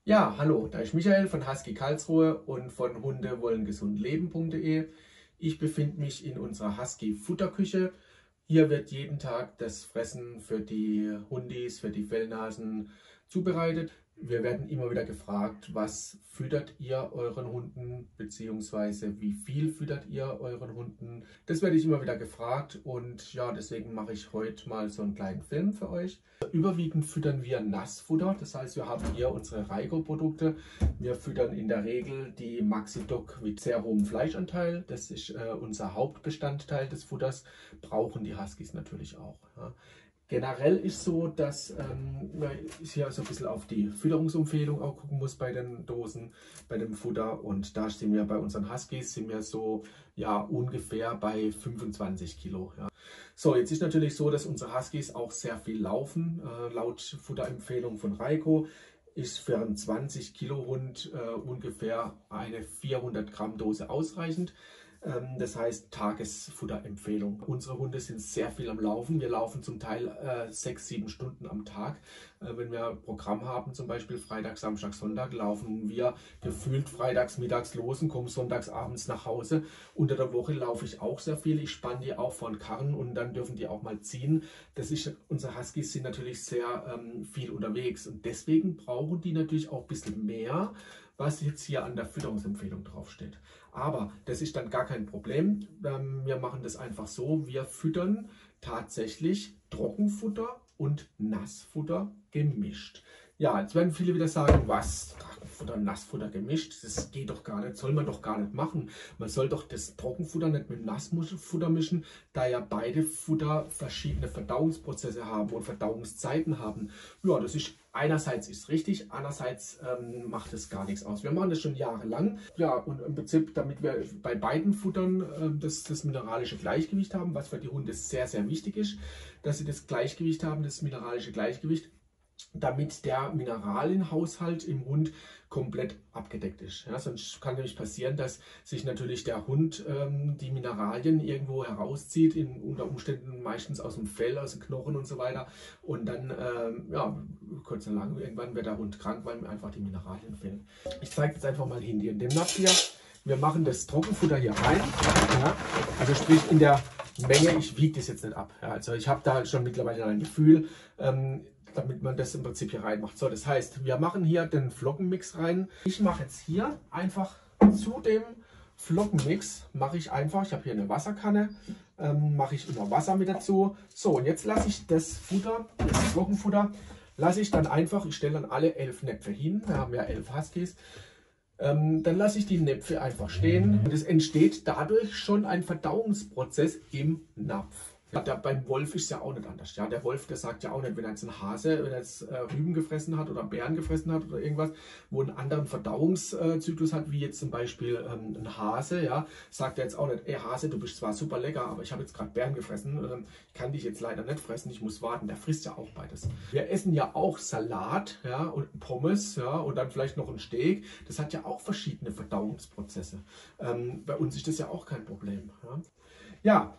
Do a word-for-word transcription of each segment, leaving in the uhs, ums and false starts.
Ja, hallo, da ist Michael von Husky Karlsruhe und von hundewolllengesundleben punkt de. Ich befinde mich in unserer Husky Futterküche. Hier wird jeden Tag das Fressen für die Hundis, für die Fellnasen zubereitet. Wir werden immer wieder gefragt, was füttert ihr euren Hunden, beziehungsweise wie viel füttert ihr euren Hunden. Das werde ich immer wieder gefragt und ja, deswegen mache ich heute mal so einen kleinen Film für euch. Überwiegend füttern wir Nassfutter, das heißt, wir haben hier unsere Raico-Produkte. Wir füttern in der Regel die Maxi-Dog mit sehr hohem Fleischanteil. Das ist äh, unser Hauptbestandteil des Futters, brauchen die Huskies natürlich auch. Ja. Generell ist so, dass ähm, man hier so ein bisschen auf die Fütterungsempfehlung auch gucken muss bei den Dosen, bei dem Futter. Und da sind wir bei unseren Huskies sind wir so ja ungefähr bei fünfundzwanzig Kilo. Ja. So, jetzt ist natürlich so, dass unsere Huskies auch sehr viel laufen. Äh, laut Futterempfehlung von Raico ist für einen zwanzig Kilo Hund äh, ungefähr eine vierhundert Gramm Dose ausreichend. Das heißt Tagesfutterempfehlung. Unsere Hunde sind sehr viel am Laufen. Wir laufen zum Teil äh, sechs, sieben Stunden am Tag. Äh, wenn wir ein Programm haben, zum Beispiel Freitag, Samstag, Sonntag, laufen wir gefühlt freitags mittags los und kommen sonntags abends nach Hause. Unter der Woche laufe ich auch sehr viel. Ich spanne die auch vor den Karren und dann dürfen die auch mal ziehen. Das ist, unsere Huskies sind natürlich sehr ähm, viel unterwegs und deswegen brauchen die natürlich auch ein bisschen mehr, was jetzt hier an der Fütterungsempfehlung draufsteht. Aber das ist dann gar kein Problem. Wir machen das einfach so, wir füttern tatsächlich Trockenfutter und Nassfutter gemischt. Ja, jetzt werden viele wieder sagen, was? Trockenfutter und Nassfutter gemischt? Das geht doch gar nicht, soll man doch gar nicht machen. Man soll doch das Trockenfutter nicht mit Nassfutter mischen, da ja beide Futter verschiedene Verdauungsprozesse haben und Verdauungszeiten haben. Ja, das ist einerseits ist richtig, andererseits ähm, macht es gar nichts aus. Wir machen das schon jahrelang. Ja, und im Prinzip, damit wir bei beiden Futtern äh, das, das mineralische Gleichgewicht haben, was für die Hunde sehr, sehr wichtig ist, dass sie das Gleichgewicht haben, das mineralische Gleichgewicht, damit der Mineralienhaushalt im Hund komplett abgedeckt ist. Ja, sonst kann nämlich passieren, dass sich natürlich der Hund ähm, die Mineralien irgendwo herauszieht, in, unter Umständen meistens aus dem Fell, aus den Knochen und so weiter. Und dann, ähm, ja, kurz und lang, irgendwann wird der Hund krank, weil mir einfach die Mineralien fehlen. Ich zeige jetzt einfach mal hin hier in dem Napf hier. Wir machen das Trockenfutter hier rein. Ja, also sprich in der Menge, ich wiege das jetzt nicht ab. Ja, also ich habe da schon mittlerweile ein Gefühl, ähm, damit man das im Prinzip hier reinmacht. So, das heißt, wir machen hier den Flockenmix rein. Ich mache jetzt hier einfach zu dem Flockenmix, mache ich einfach, ich habe hier eine Wasserkanne, ähm, mache ich immer Wasser mit dazu. So, und jetzt lasse ich das Futter, das Flockenfutter, lasse ich dann einfach, ich stelle dann alle elf Näpfe hin, wir haben ja elf Huskies, ähm, dann lasse ich die Näpfe einfach stehen und es entsteht dadurch schon ein Verdauungsprozess im Napf. Ja, der, beim Wolf ist es ja auch nicht anders. Ja, der Wolf, der sagt ja auch nicht, wenn er jetzt einen Hase, wenn er jetzt äh, Rüben gefressen hat oder Beeren gefressen hat oder irgendwas, wo einen anderen Verdauungszyklus hat, wie jetzt zum Beispiel ähm, ein Hase, ja, sagt er jetzt auch nicht, ey Hase, du bist zwar super lecker, aber ich habe jetzt gerade Beeren gefressen, ähm, ich kann dich jetzt leider nicht fressen, ich muss warten. Der frisst ja auch beides. Wir essen ja auch Salat, ja, und Pommes, ja, und dann vielleicht noch ein Steak. Das hat ja auch verschiedene Verdauungsprozesse. Ähm, bei uns ist das ja auch kein Problem. Ja. Ja,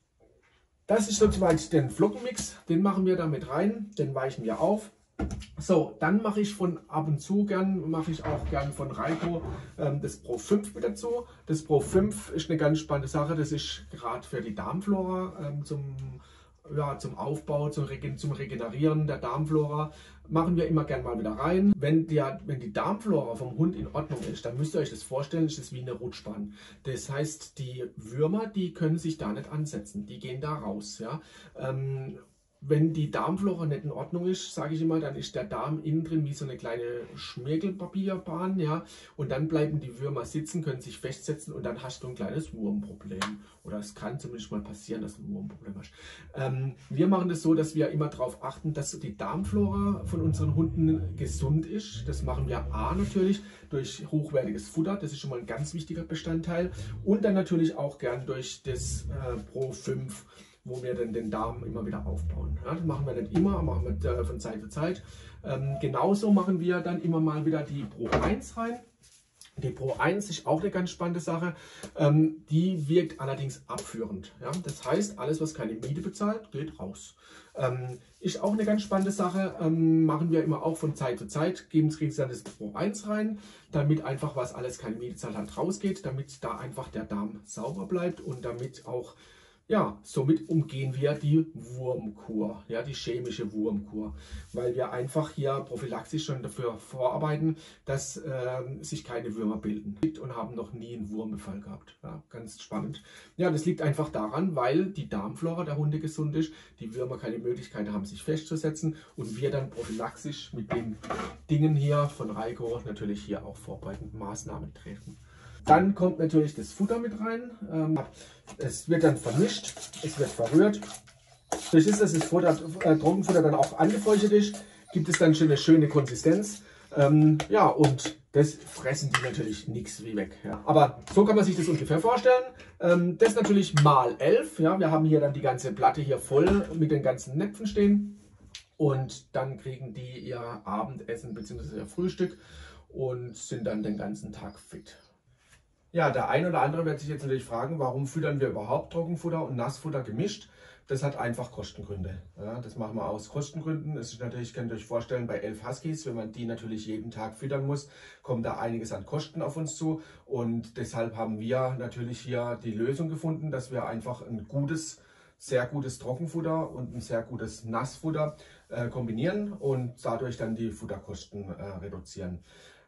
das ist soweit den Flockenmix, den machen wir da mit rein, den weichen wir auf. So, dann mache ich von ab und zu gern, mache ich auch gern von Raico ähm, das Pro fünf mit dazu. Das Pro fünf ist eine ganz spannende Sache, das ist gerade für die Darmflora, ähm, zum, ja, zum Aufbau, zum, Regen zum Regenerieren der Darmflora. Machen wir immer gern mal wieder rein. Wenn, der, wenn die Darmflora vom Hund in Ordnung ist, dann müsst ihr euch das vorstellen, ist das wie eine Rutschbahn. Das heißt, die Würmer, die können sich da nicht ansetzen, die gehen da raus. Ja? Ähm, Wenn die Darmflora nicht in Ordnung ist, sage ich immer, dann ist der Darm innen drin wie so eine kleine Schmirgelpapierbahn, ja, und dann bleiben die Würmer sitzen, können sich festsetzen und dann hast du ein kleines Wurmproblem. Oder es kann zumindest mal passieren, dass du ein Wurmproblem hast. Ähm, wir machen das so, dass wir immer darauf achten, dass die Darmflora von unseren Hunden gesund ist. Das machen wir A natürlich durch hochwertiges Futter, das ist schon mal ein ganz wichtiger Bestandteil, und dann natürlich auch gern durch das äh, Pro fünf, wo wir dann den Darm immer wieder aufbauen. Ja, das machen wir nicht immer, machen wir von Zeit zu Zeit. Ähm, genauso machen wir dann immer mal wieder die Pro eins rein. Die Pro eins ist auch eine ganz spannende Sache. Ähm, die wirkt allerdings abführend. Ja? Das heißt, alles, was keine Miete bezahlt, geht raus. Ähm, ist auch eine ganz spannende Sache. Ähm, machen wir immer auch von Zeit zu Zeit. Geben Sie dann das Pro eins rein, damit einfach, was alles keine Miete zahlt, halt rausgeht, damit da einfach der Darm sauber bleibt und damit auch, ja, somit umgehen wir die Wurmkur, ja, die chemische Wurmkur, weil wir einfach hier prophylaxisch schon dafür vorarbeiten, dass äh, sich keine Würmer bilden und haben noch nie einen Wurmbefall gehabt. Ja, ganz spannend. Ja, das liegt einfach daran, weil die Darmflora der Hunde gesund ist, die Würmer keine Möglichkeit haben, sich festzusetzen und wir dann prophylaxisch mit den Dingen hier von Raico natürlich hier auch vorbereitende Maßnahmen treten. Dann kommt natürlich das Futter mit rein. Ähm, es wird dann vermischt, es wird verrührt. Durch ist, dass das Futter, äh, Trockenfutter dann auch angefeuchtet ist, gibt es dann schon eine schöne Konsistenz. Ähm, ja, und das fressen die natürlich nichts wie weg. Ja. Aber so kann man sich das ungefähr vorstellen. Ähm, das natürlich mal elf. Ja. Wir haben hier dann die ganze Platte hier voll mit den ganzen Näpfen stehen. Und dann kriegen die ihr Abendessen bzw. ihr Frühstück und sind dann den ganzen Tag fit. Ja, der ein oder andere wird sich jetzt natürlich fragen, warum füttern wir überhaupt Trockenfutter und Nassfutter gemischt? Das hat einfach Kostengründe. Ja, das machen wir aus Kostengründen. Es ist natürlich, könnt ihr euch vorstellen, bei elf Huskies, wenn man die natürlich jeden Tag füttern muss, kommt da einiges an Kosten auf uns zu. Und deshalb haben wir natürlich hier die Lösung gefunden, dass wir einfach ein gutes, sehr gutes Trockenfutter und ein sehr gutes Nassfutter äh, kombinieren und dadurch dann die Futterkosten äh, reduzieren.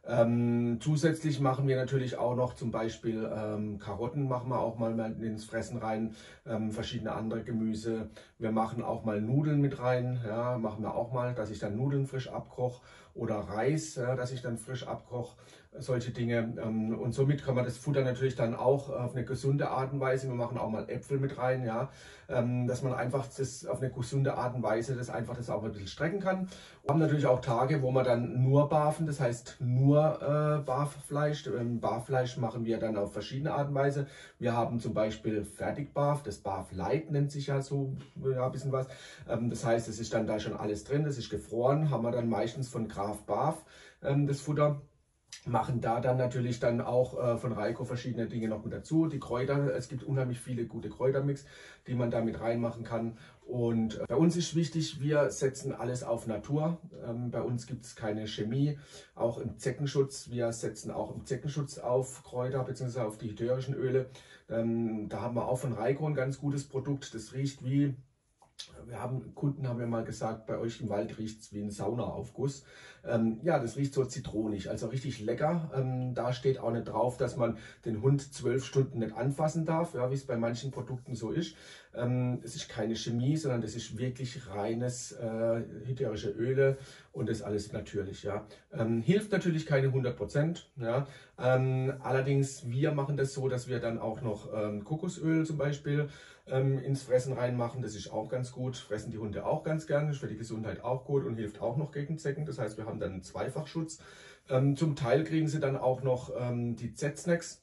Ähm, zusätzlich machen wir natürlich auch noch zum Beispiel ähm, Karotten machen wir auch mal ins Fressen rein, ähm, verschiedene andere Gemüse. Wir machen auch mal Nudeln mit rein, ja, machen wir auch mal, dass ich dann Nudeln frisch abkoche oder Reis, ja, dass ich dann frisch abkoche, solche Dinge. Ähm, und somit kann man das Futter natürlich dann auch auf eine gesunde Art und Weise, wir machen auch mal Äpfel mit rein, ja, ähm, dass man einfach das auf eine gesunde Art und Weise das einfach das auch ein bisschen strecken kann. Wir haben natürlich auch Tage, wo wir dann nur barfen, das heißt nur äh, Barffleisch. Ähm, Barffleisch machen wir dann auf verschiedene Art und Weise. Wir haben zum Beispiel Fertigbarf, das Barf Light nennt sich ja so ja, ein bisschen was. Ähm, das heißt, es ist dann da schon alles drin, das ist gefroren, haben wir dann meistens von Graf Barf ähm, das Futter. Machen da dann natürlich dann auch äh, von Raico verschiedene Dinge noch mit dazu. Die Kräuter, es gibt unheimlich viele gute Kräutermix, die man da mit reinmachen kann. Und äh, bei uns ist wichtig, wir setzen alles auf Natur. Ähm, bei uns gibt es keine Chemie, auch im Zeckenschutz. Wir setzen auch im Zeckenschutz auf Kräuter bzw. auf die ätherischen Öle. Ähm, da haben wir auch von Raico ein ganz gutes Produkt. Das riecht wie... Wir haben, Kunden haben ja mal gesagt, bei euch im Wald riecht es wie ein Saunaaufguss. Ähm, ja, das riecht so zitronig, also richtig lecker. Ähm, da steht auch nicht drauf, dass man den Hund zwölf Stunden nicht anfassen darf, ja, wie es bei manchen Produkten so ist. Ähm, es ist keine Chemie, sondern das ist wirklich reines äh, ätherische Öle und das alles natürlich. Ja. Ähm, hilft natürlich keine hundert Prozent. Ja. Ähm, allerdings, wir machen das so, dass wir dann auch noch ähm, Kokosöl zum Beispiel ähm, ins Fressen reinmachen. Das ist auch ganz gut. Fressen die Hunde auch ganz gerne. Ist für die Gesundheit auch gut und hilft auch noch gegen Zecken. Das heißt, wir haben dann einen Zweifachschutz. Ähm, zum Teil kriegen sie dann auch noch ähm, die Z-Snacks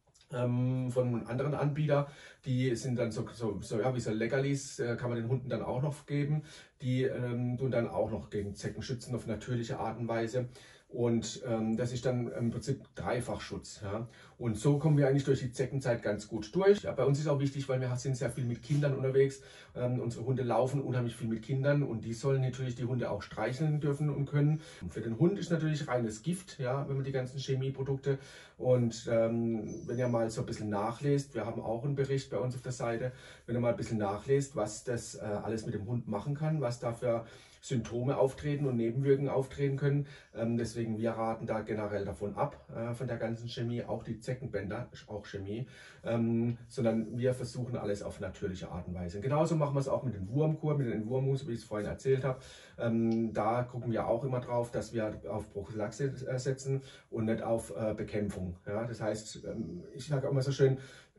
ähm, von anderen Anbietern. Die sind dann so, so, so, ja, wie so Leckerlis, äh, kann man den Hunden dann auch noch geben. Die ähm, tun dann auch noch gegen Zecken schützen auf natürliche Art und Weise. Und ähm, das ist dann im Prinzip Dreifachschutz. Ja. Und so kommen wir eigentlich durch die Zeckenzeit ganz gut durch. Ja, bei uns ist auch wichtig, weil wir sind sehr viel mit Kindern unterwegs. Ähm, unsere Hunde laufen unheimlich viel mit Kindern und die sollen natürlich die Hunde auch streicheln dürfen und können. Und für den Hund ist natürlich reines Gift, ja, wenn man die ganzen Chemieprodukte. Und ähm, wenn ihr mal so ein bisschen nachlest, wir haben auch einen Bericht bei uns auf der Seite, wenn ihr mal ein bisschen nachlest, was das äh, alles mit dem Hund machen kann, was da für Symptome auftreten und Nebenwirkungen auftreten können. Ähm, deswegen, wir raten da generell davon ab, äh, von der ganzen Chemie, auch die Zeckenbänder ist auch Chemie, ähm, sondern wir versuchen alles auf natürliche Art und Weise. Genauso machen wir es auch mit den Wurmkur, mit den Entwurmungen, wie ich es vorhin erzählt habe. Ähm, da gucken wir auch immer drauf, dass wir auf Prophylaxe äh, setzen und nicht auf äh, Bekämpfung. Ja? Das heißt, ähm, ich sage auch immer so schön,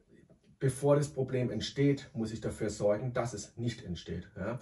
bevor das Problem entsteht, muss ich dafür sorgen, dass es nicht entsteht. Ja?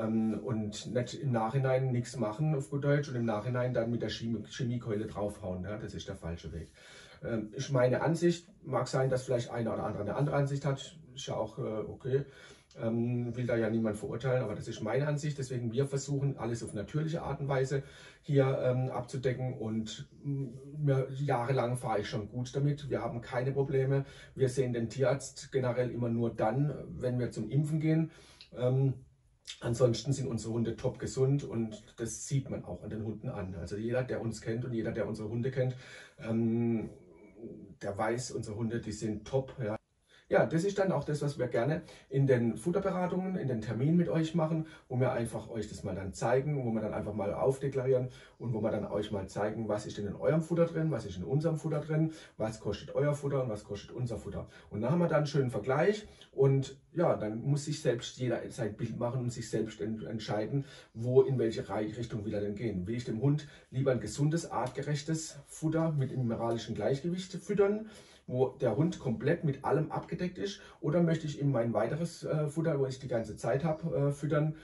Und nicht im Nachhinein nichts machen, auf gut Deutsch, und im Nachhinein dann mit der Chemie Chemiekeule draufhauen. Ja? Das ist der falsche Weg. Ist meine Ansicht. Mag sein, dass vielleicht einer oder andere eine andere Ansicht hat. Ist ja auch okay. Ähm, will da ja niemand verurteilen, aber das ist meine Ansicht. Deswegen wir versuchen alles auf natürliche Art und Weise hier ähm, abzudecken und mir, jahrelang fahre ich schon gut damit. Wir haben keine Probleme. Wir sehen den Tierarzt generell immer nur dann, wenn wir zum Impfen gehen. Ähm, Ansonsten sind unsere Hunde top gesund und das sieht man auch an den Hunden an. Also jeder, der uns kennt und jeder, der unsere Hunde kennt, ähm, der weiß, unsere Hunde, die sind top. Ja. Ja, das ist dann auch das, was wir gerne in den Futterberatungen, in den Terminen mit euch machen, wo wir einfach euch das mal dann zeigen, wo wir dann einfach mal aufdeklarieren und wo wir dann euch mal zeigen, was ist denn in eurem Futter drin, was ist in unserem Futter drin, was kostet euer Futter und was kostet unser Futter. Und dann haben wir dann einen schönen Vergleich und ja, dann muss sich selbst jeder sein Bild machen und sich selbst entscheiden, wo in welche Richtung will er denn gehen. Will ich dem Hund lieber ein gesundes, artgerechtes Futter mit mineralischem Gleichgewicht füttern, wo der Hund komplett mit allem abgedeckt ist, oder möchte ich ihm mein weiteres äh, Futter, wo ich die ganze Zeit habe, äh, füttern.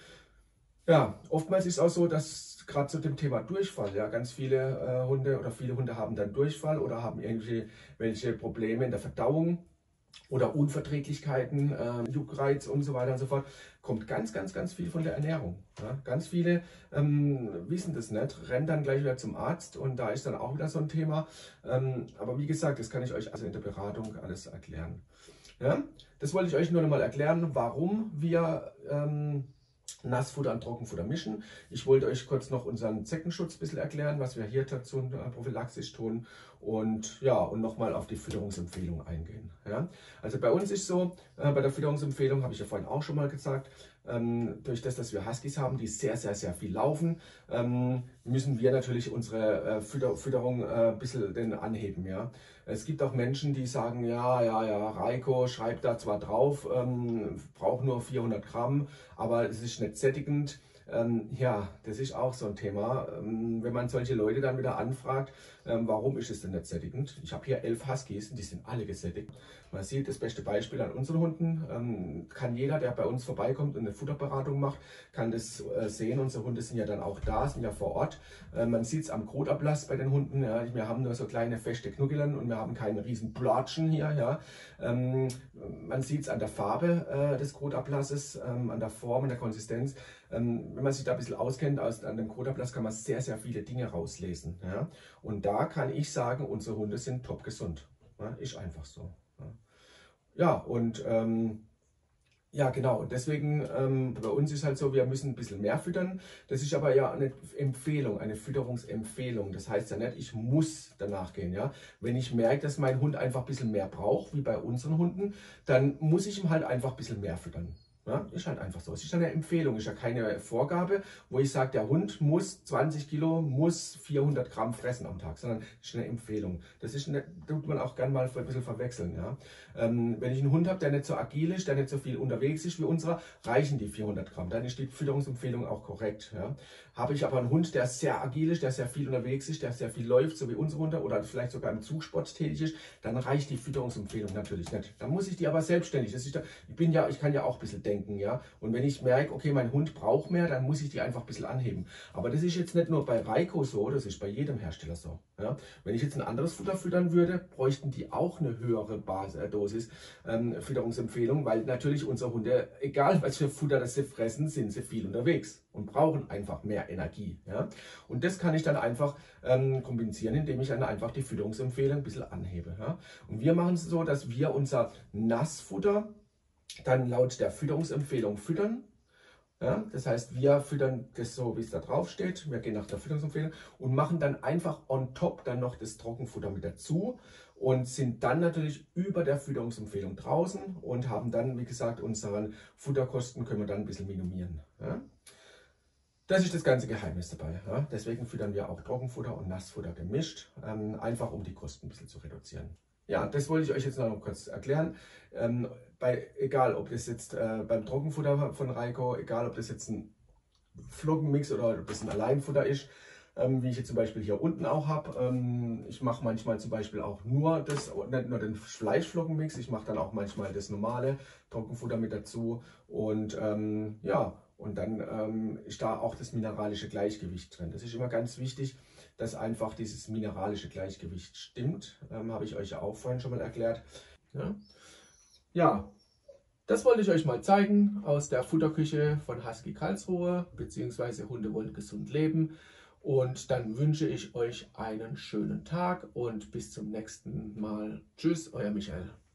Ja, oftmals ist es auch so, dass gerade zu dem Thema Durchfall, ja, ganz viele äh, Hunde oder viele Hunde haben dann Durchfall oder haben irgendwelche Probleme in der Verdauung oder Unverträglichkeiten, äh, Juckreiz und so weiter und so fort, kommt ganz, ganz, ganz viel von der Ernährung. Ja? Ganz viele ähm, wissen das nicht, rennen dann gleich wieder zum Arzt und da ist dann auch wieder so ein Thema. Ähm, aber wie gesagt, das kann ich euch also in der Beratung alles erklären. Ja? Das wollte ich euch nur noch mal erklären, warum wir ähm, Nassfutter und Trockenfutter mischen. Ich wollte euch kurz noch unseren Zeckenschutz ein bisschen erklären, was wir hier dazu äh, prophylaxisch tun und ja, und nochmal auf die Fütterungsempfehlung eingehen. Ja. Also bei uns ist so, äh, bei der Fütterungsempfehlung habe ich ja vorhin auch schon mal gesagt, ähm, durch das, dass wir Huskies haben, die sehr, sehr, sehr viel laufen, ähm, müssen wir natürlich unsere äh, Fütter Fütterung äh, ein bisschen den anheben. Ja. Es gibt auch Menschen, die sagen, ja, ja, ja, Reiko schreibt da zwar drauf, ähm, braucht nur vierhundert Gramm, aber es ist nicht sättigend. Ähm, ja, das ist auch so ein Thema. Ähm, wenn man solche Leute dann wieder anfragt, ähm, warum ist es denn nicht sättigend? Ich habe hier elf Huskies und die sind alle gesättigt. Man sieht das beste Beispiel an unseren Hunden. Ähm, kann jeder, der bei uns vorbeikommt und eine Futterberatung macht, kann das äh, sehen. Unsere Hunde sind ja dann auch da, sind ja vor Ort. Äh, man sieht es am Kotablass bei den Hunden. Ja. Wir haben nur so kleine feste Knuckeln und wir haben keine riesen Platschen hier. Ja. Ähm, man sieht es an der Farbe äh, des Kotablasses, ähm, an der Form, an der Konsistenz. Ähm, wenn man sich da ein bisschen auskennt, aus, an dem Kotablass kann man sehr, sehr viele Dinge rauslesen. Ja. Und da kann ich sagen, unsere Hunde sind top gesund. Ja. Ist einfach so. Ja, ja und ähm, ja, genau. Und deswegen, ähm, bei uns ist halt so, wir müssen ein bisschen mehr füttern. Das ist aber ja eine Empfehlung, eine Fütterungsempfehlung. Das heißt ja nicht, ich muss danach gehen. Ja? Wenn ich merke, dass mein Hund einfach ein bisschen mehr braucht, wie bei unseren Hunden, dann muss ich ihm halt einfach ein bisschen mehr füttern. Ja, ist halt einfach so. Es ist eine Empfehlung, ist ja keine Vorgabe, wo ich sage, der Hund muss zwanzig Kilo, muss vierhundert Gramm fressen am Tag, sondern es ist eine Empfehlung. Das ist eine, tut man auch gerne mal ein bisschen verwechseln. Ja. Ähm, wenn ich einen Hund habe, der nicht so agil ist, der nicht so viel unterwegs ist wie unserer, reichen die vierhundert Gramm. Dann ist die Fütterungsempfehlung auch korrekt. Ja. Habe ich aber einen Hund, der sehr agil ist, der sehr viel unterwegs ist, der sehr viel läuft, so wie unsere Hunde, oder vielleicht sogar im Zugsport tätig ist, dann reicht die Fütterungsempfehlung natürlich nicht. Dann muss ich die aber selbstständig. Das ist da, ich bin ja, ich kann ja auch ein bisschen denken. Ja? Und wenn ich merke, okay, mein Hund braucht mehr, dann muss ich die einfach ein bisschen anheben. Aber das ist jetzt nicht nur bei Reiko so, das ist bei jedem Hersteller so. Ja? Wenn ich jetzt ein anderes Futter füttern würde, bräuchten die auch eine höhere Bas äh, Dosis ähm, Fütterungsempfehlung, weil natürlich unsere Hunde, egal was für Futter das sie fressen, sind sie viel unterwegs und brauchen einfach mehr Energie. Ja? Und das kann ich dann einfach ähm, kompensieren, indem ich dann einfach die Fütterungsempfehlung ein bisschen anhebe. Ja? Und wir machen es so, dass wir unser Nassfutter dann laut der Fütterungsempfehlung füttern. Ja, das heißt, wir füttern das so, wie es da drauf steht. Wir gehen nach der Fütterungsempfehlung und machen dann einfach on top dann noch das Trockenfutter mit dazu und sind dann natürlich über der Fütterungsempfehlung draußen und haben dann, wie gesagt, unsere Futterkosten können wir dann ein bisschen minimieren. Ja. Das ist das ganze Geheimnis dabei. Ja. Deswegen füttern wir auch Trockenfutter und Nassfutter gemischt, ähm, einfach um die Kosten ein bisschen zu reduzieren. Ja, das wollte ich euch jetzt noch kurz erklären. Ähm, bei, egal, ob das jetzt äh, beim Trockenfutter von Reiko, egal, ob das jetzt ein Flockenmix oder ob das ein Alleinfutter ist, ähm, wie ich jetzt zum Beispiel hier unten auch habe. Ähm, ich mache manchmal zum Beispiel auch nur das, nicht nur den Fleischflockenmix, ich mache dann auch manchmal das normale Trockenfutter mit dazu. Und ähm, ja, und dann ähm, ist da auch das mineralische Gleichgewicht drin. Das ist immer ganz wichtig, dass einfach dieses mineralische Gleichgewicht stimmt. Ähm, habe ich euch ja auch vorhin schon mal erklärt. Ja, ja. Das wollte ich euch mal zeigen aus der Futterküche von Husky Karlsruhe bzw. Hunde wollen gesund leben. Und dann wünsche ich euch einen schönen Tag und bis zum nächsten Mal. Tschüss, euer Michael.